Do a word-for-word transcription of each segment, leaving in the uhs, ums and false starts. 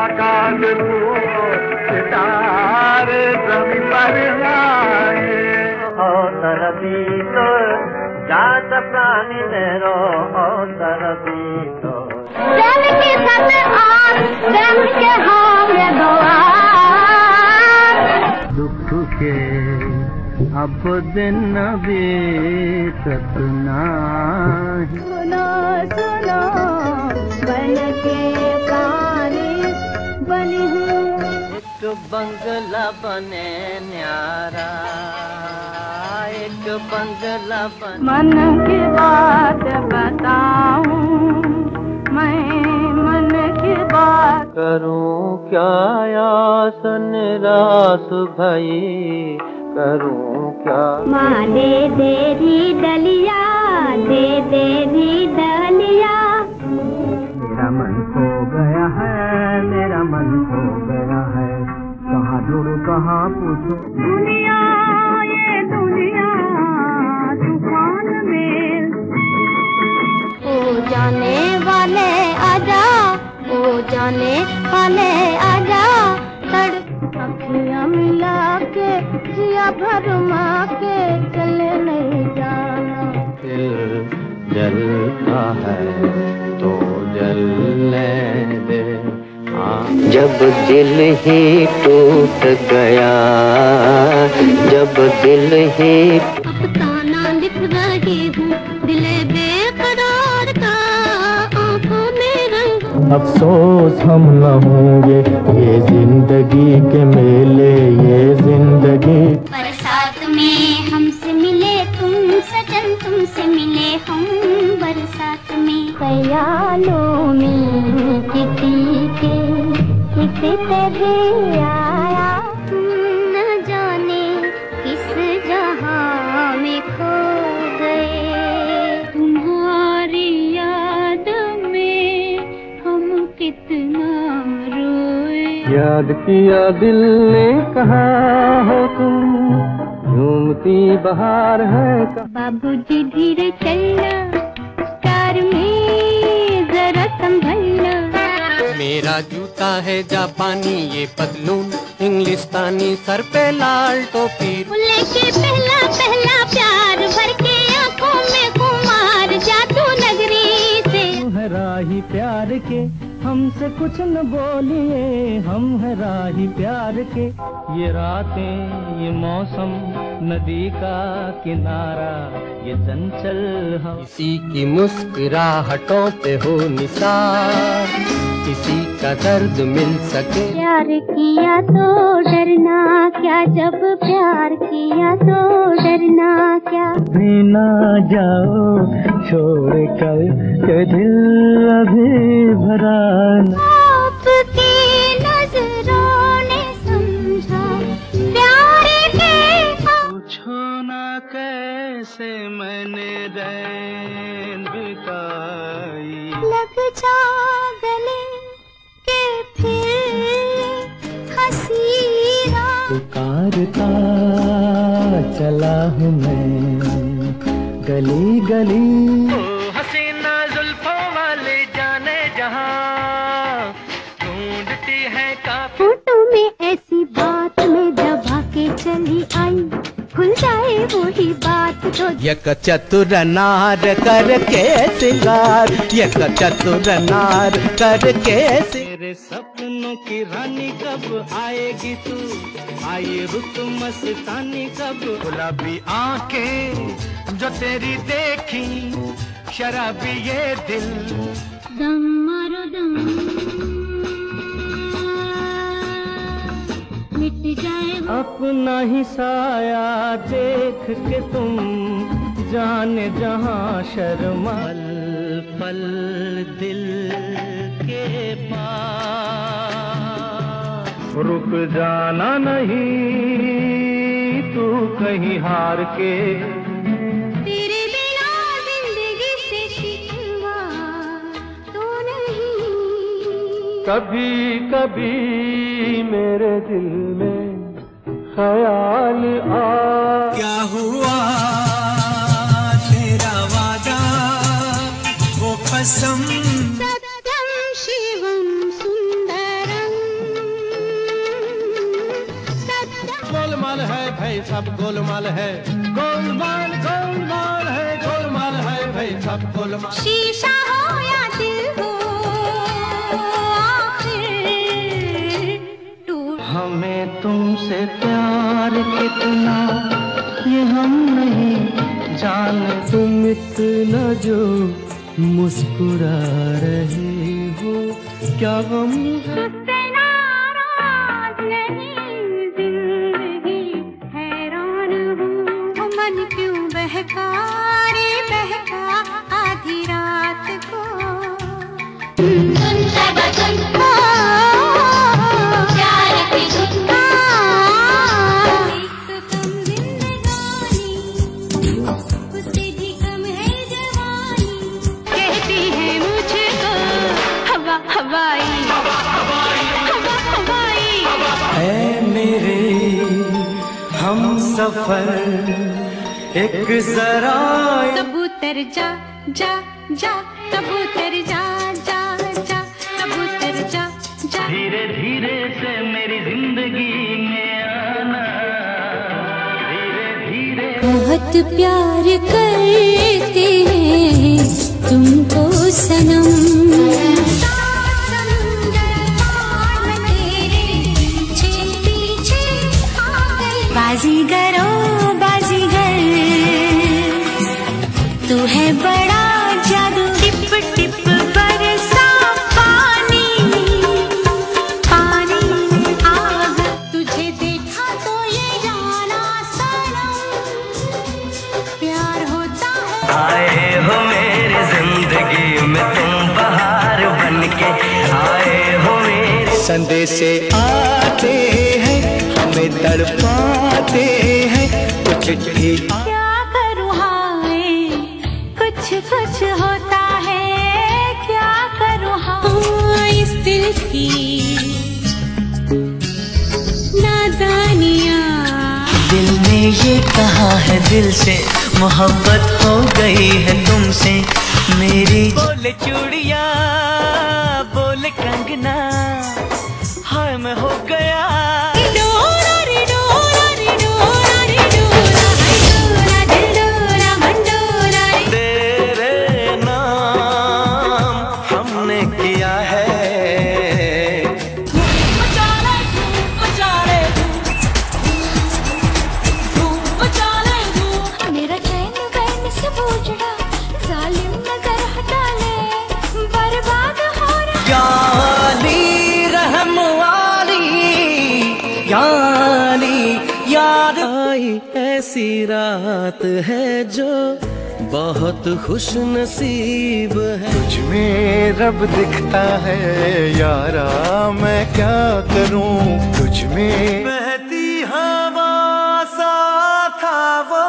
आकाश को सितारे जमीन पर आए और तरबी तो जात प्राणी मेरो और तरबी तो प्रेम के साथ आन प्रेम के हम दुआ दुख के अब दिन बीतत नाही सुनो सुनो बन के पानी बनी हूँ एक बंगला बने न्यारा एक बंगला बने मन की बात बताऊं मैं मन की बात करूं क्या यासन रास भई करूं क्या माँ दे दे री डलिया दे दे री डलिया मेरा मन खो गया है मेरा मन खो गया है कहाँ ढूंढूं कहाँ पूछूं दुनिया ये दुनिया तूफान में ओ जाने वाले आजा ओ जाने वाले आजा तड़प अखियाँ मिला के जिया भरमा के चले नहीं जाना दिल जलता है तो जलने दे जब दिल ही टूट गया जब दिल ही अफसाना लिख रही हूँ दिले बेकरार का आंखों में रंग अफसोस हम न होंगे ये जिंदगी के मेले ये जिंदगी बरसात में हमसे मिले तुम सजन तुमसे मिले हम बरसात में ख्यालों में किसी के किसी तरह आया तुम न जाने किस जहां में खो गए तुम्हारी याद में हम कितना रोए याद किया दिल ने कहा हो तुम झूमती बहार है बाबूजी धीरे चलना कार में जरा संभलना मेरा जूता है जापानी ये पतलून इंग्लिस्तानी सर पे लाल टोपी लेके पहला पहला प्यार भर के आंखों में कुमार जादू नगरी से है राही प्यार के हमसे कुछ न बोलिए हम है राही प्यार के ये रातें ये मौसम नदी का किनारा ये चंचल हम किसी की मुस्कुराहटों पे हो निसार किसी का दर्द मिल सके प्यार किया तो डरना क्या जब प्यार किया तो डरना क्या ना जाओ छोड़ कर के दिल अभी भरा आपकी नजरों ने समझा प्यार के पूछो ना कैसे मैंने रैन बिताई लग जा गले के फिर हसीरा पुकारता चला हूँ मैं गली गली हसीना जुल्फों वाले जाने जहाँ ढूंढती है काफी फोटो में ऐसी बात में दबा के चली आई खुल जाए वही बात तो यक चतुर नार करके सिंगार यक चतुर नार करके तेरे सपनों की रानी कब आएगी तू आई रुत मस्तानी कब गुलाबी आंखें जो तेरी देखी शराबी ये दिल दम मारो दम मिट जाए वो अपना ही साया देख के तुम जाने जहाँ शर्मा पल पल दिल के पास रुक जाना नहीं तू कहीं हार के तेरे बिना जिंदगी से शिकवा तो नहीं कभी कभी मेरे दिल में ख्याल आ क्या हुआ तेरा वादा वो कसम सत्यम शिवम सुंदरम गोलमाल है भाई सब गोलमाल है, गोलमाल गोलमाल है, गोलमाल है भाई सब गोलमाल। शीशा हो या दिल हो आखिर टूट। हमें तुमसे प्यार कितना ये हम नहीं जाने, तुम इतना जो मुस्कुरा रहे हो क्या गम है? तुझसे नाराज नहीं जिंदगी हैरान हूँ, मन क्यों बहका रे बहका आधी रात को। सुन सबा सुन प्यार की धुन, एक तो कम जिंदगानी उससे भी कम है जवानी, कहती है मुझको हवा हवाई हवा हवाई। ऐ मेरे हम सफर एक जरा कबूतर जा जा जा, कबूतर जा जा जा, कबूतर जा जा। धीरे धीरे से मेरी जिंदगी में आना, धीरे धीरे। बहुत प्यार करते हैं तुमको सनम, बाजीगरो बाजीगर तू है बड़ा जादू, टिप टिप बरसा पानी पानी आग, तुझे देखा तो ये जाना सनम प्यार होता है। आए हो मेरी जिंदगी में तुम बहार बनके, आए हो मेरे संदेशे आते हैं हमें तड़पाते हैं कुछ भी। क्या करूँ हाय कुछ कुछ होता है, क्या करूँ हाँ इस दिल की नादानियाँ। दिल ने ये कहा है दिल से मोहब्बत हो गई है तुमसे मेरी। बोले चूड़िया बोले कंगना हाय मैं हो गया। डोरा रे डोरा रे डोरा रे डोरा, हाय डोरा दिल डोरा मन डोरा रे। तेरे नाम हमने किया है, मचाले धूम मचाले धूम धूम मचाले धूम। मेरा चैन बैन से उजड़ा जालिम नजर हटा ले, बर्बाद हो रहा। यानी रहम वाली यानी याद आई ऐसी रात है जो बहुत खुश नसीब है। तुझ में रब दिखता है यारा मैं क्या करूं, तुझ में बहती हवा सा था वो।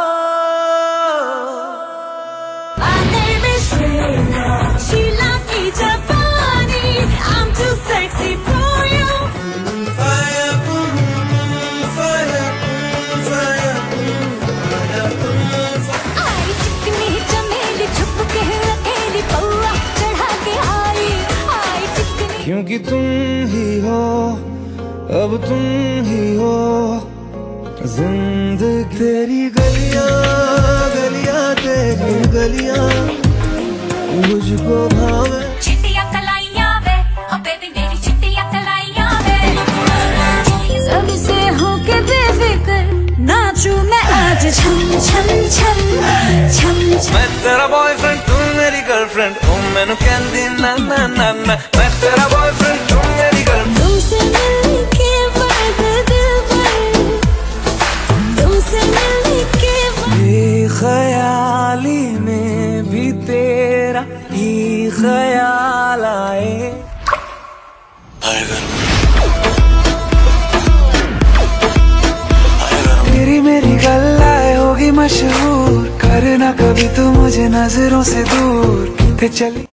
आने में शीला शीला की जवानी, I'm too sexy for you। आई चिकनी चमेली छुप के अकेली पौआ चढ़ा के आई, आई चिकनी। क्योंकि तुम ही हो अब तुम ही हो जिंदगी। तेरी गलियां गलियां तेरी गलियां मुझको भावे। चिट्टियां कलाइयां वे ओ बेबी मेरी चिट्टियां कलाइयां वे, सबसे होके बेफिक्र नाचूं मैं आज छम छम छम छम छम। मैं तेरा बॉयफ्रेंड तुम मेरी गर्लफ्रेंड, ओ मैनू कहंदी ना ना ना ना। मैं तेरा बॉयफ्रेंड तुम मेरी गर्लफ्रेंड। तुमसे मिलके बाद दिल भर, तुमसे मिलके बाद। ये ख्याली में भी तेरा ही ख्याल आए। तेरी मेरी गल्लाए होगी मशहूर, करना कभी तू मुझे नजरों से दूर। कितने चली